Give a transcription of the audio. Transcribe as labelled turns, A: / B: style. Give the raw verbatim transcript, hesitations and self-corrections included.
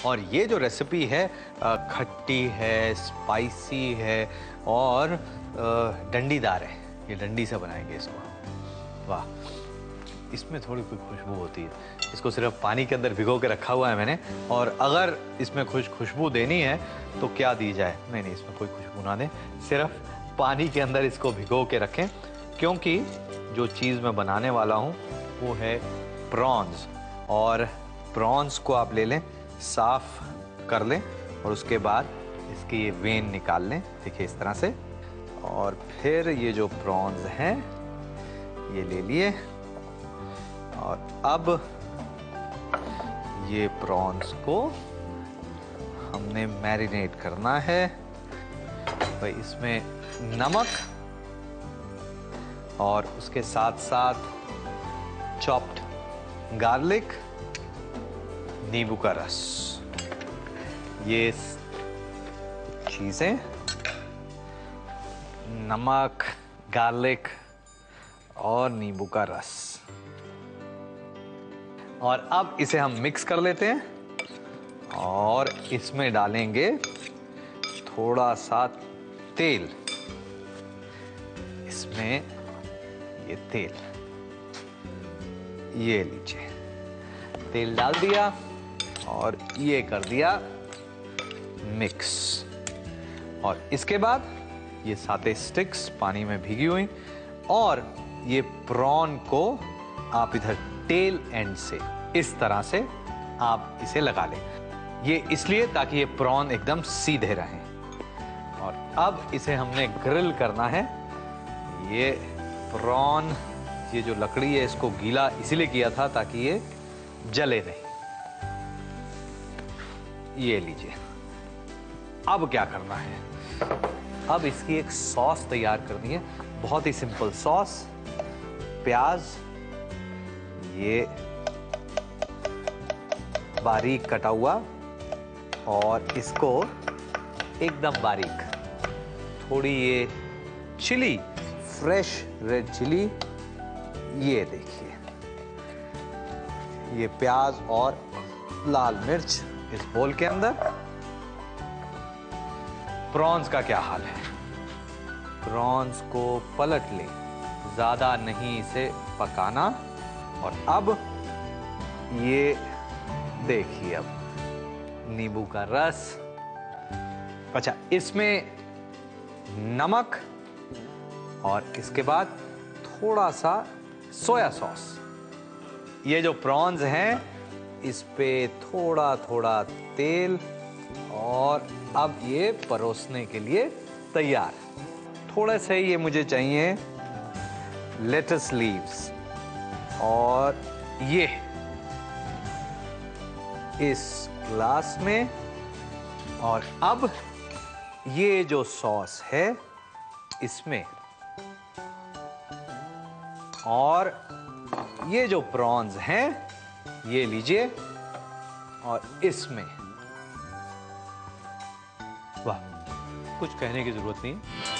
A: और ये जो रेसिपी है खट्टी है, स्पाइसी है और डंडीदार है। ये डंडी से बनाएंगे इसको। वाह, इसमें थोड़ी कोई खुशबू होती है। इसको सिर्फ पानी के अंदर भिगो के रखा हुआ है मैंने, और अगर इसमें कुछ खुशबू देनी है तो क्या दी जाए? नहीं नहीं, इसमें कोई खुशबू ना दें, सिर्फ पानी के अंदर इसको भिगो के रखें, क्योंकि जो चीज़ मैं बनाने वाला हूँ वो है प्रॉन्स। और प्रॉन्स को आप ले लें, साफ कर लें और उसके बाद इसकी ये वेन निकाल लें, देखिए इस तरह से। और फिर ये जो प्रॉन्स हैं ये ले लिए, और अब ये प्रॉन्स को हमने मैरिनेट करना है। तो इसमें नमक और उसके साथ साथ चॉप्ड गार्लिक, नींबू का रस, ये चीजें, नमक, गार्लिक और नींबू का रस। और अब इसे हम मिक्स कर लेते हैं और इसमें डालेंगे थोड़ा सा तेल। इसमें ये तेल, ये लीजिए, तेल डाल दिया और ये कर दिया मिक्स। और इसके बाद ये साते स्टिक्स पानी में भीगी हुई, और ये प्रॉन को आप इधर टेल एंड से इस तरह से आप इसे लगा लें। ये इसलिए ताकि ये प्रॉन एकदम सीधे रहें। और अब इसे हमने ग्रिल करना है। ये प्रॉन, ये जो लकड़ी है इसको गीला इसीलिए किया था ताकि ये जले नहीं। ये लीजिए। अब क्या करना है? अब इसकी एक सॉस तैयार करनी है, बहुत ही सिंपल सॉस। प्याज ये बारीक कटा हुआ, और इसको एकदम बारीक, थोड़ी ये चिली, फ्रेश रेड चिली, ये देखिए, ये प्याज और लाल मिर्च इस बोल के अंदर। प्रॉन्स का क्या हाल है? प्रॉन्स को पलट ले, ज्यादा नहीं इसे पकाना। और अब ये देखिए, अब नींबू का रस, अच्छा इसमें नमक, और इसके बाद थोड़ा सा सोया सॉस। ये जो प्रॉन्स हैं इस पे थोड़ा थोड़ा तेल, और अब ये परोसने के लिए तैयार। थोड़े से ये मुझे चाहिए लेटस लीव्स, और ये इस ग्लास में। और अब ये जो सॉस है इसमें, और ये जो प्रॉन्स हैं ये लीजिए, और इसमें। वाह, कुछ कहने की जरूरत नहीं।